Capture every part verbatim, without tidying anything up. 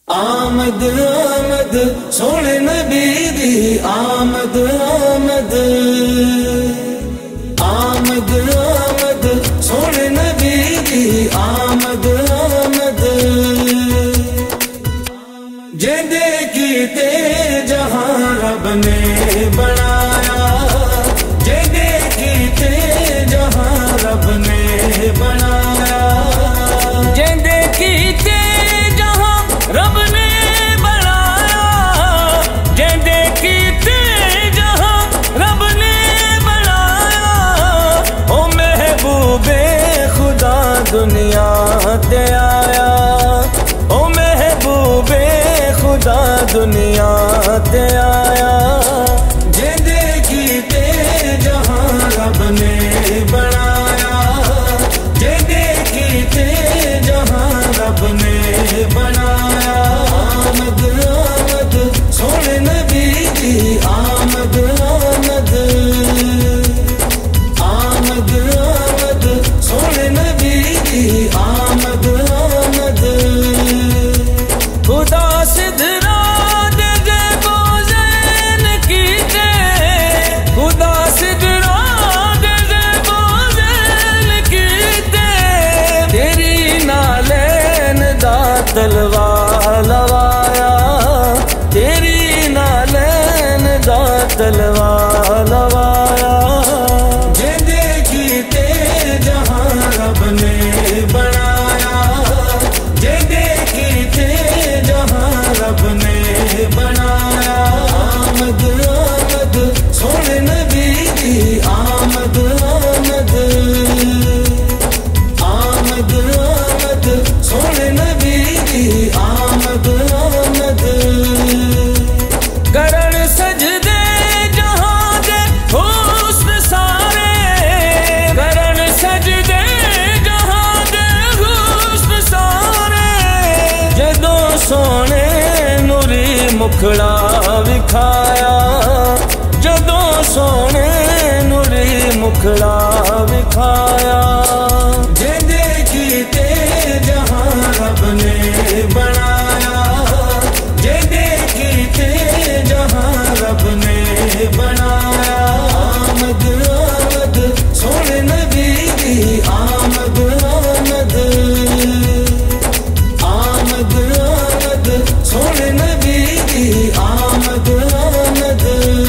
आमद आमद सोने नबी दी आमद आमद आमद आमद सोने नबी दी आमद आमद जिंदे कीते जहां रब ने बनाया जिंदे कीते जहां रब ने बनाया जिंदे कीते रब ने बनाया जिंदे कीते जहां रब ने बनाया ओ महबूबे खुदा दुनिया ते आया ओ महबूबे खुदा दुनिया ते आया जिंदे कीते जहां रब ने बनाया जिंदे कीते जहां रब ने बनाया आमद आमद सोने नबी दी आमद आमद आमद आमद सोने नबी दी आमद आमद खुदा सिद्धरा दे दे बोझन कीते खुदा सिद्धरा दे दे बोझन कीते तेरी नालैन दा तलवार लवाया तेरी नालैन दा तलवार लवाया जिंदे कीते जहां रब ने बनाया जिंदे कीते जहां रब ने बनाया आमद आमद सोने नबी दी आमद आमद आमद आमद सोने नबी दी आमद आमद करण सजदे जहां दे हुस्न सारे करण सजदे जहां दे हुस्न सारे जदों सोने नूरी मुखड़ा विखाया जदों सोने नूरी मुखड़ा विखाया जिंदे कीते जहां रब ने बनाया जिंदे कीते जहां रब ने बनाया आमद आमद सोने नबी दी आमद आमद आमद आमद सोने नबी दी आमद आमद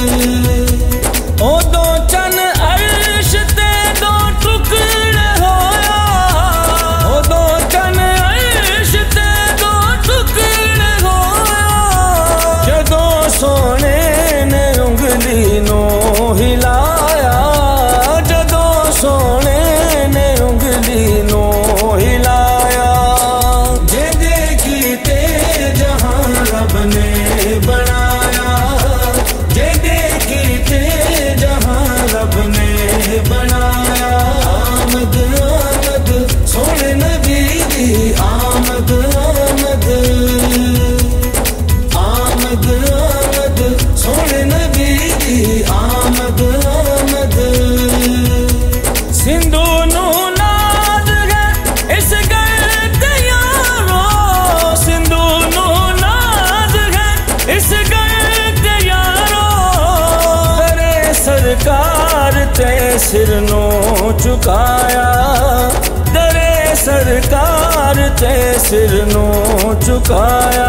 ओ दो चन अर्श ते दो टुकड़े होया ओ दो चन अर्श ते दो टुकड़े होया जदों सोने ने उंगली नो हिलाया जदों सोने ने उंगली नो हिलाया जिंदे कीते जहां रब ने बनाया जिंदे कीते जहां रब ने बनाया आमद आमद सोने नबी दी आमद आमद आमद आमद सोने नबी दी आमद आमद सिंधु नू नाज है इस गल ते यारो सिंधु नू नाज है इस गल ते यारो तेरे सरकार ते सिर नो झुकाया तेरे सरकार ते सिर नो झुकाया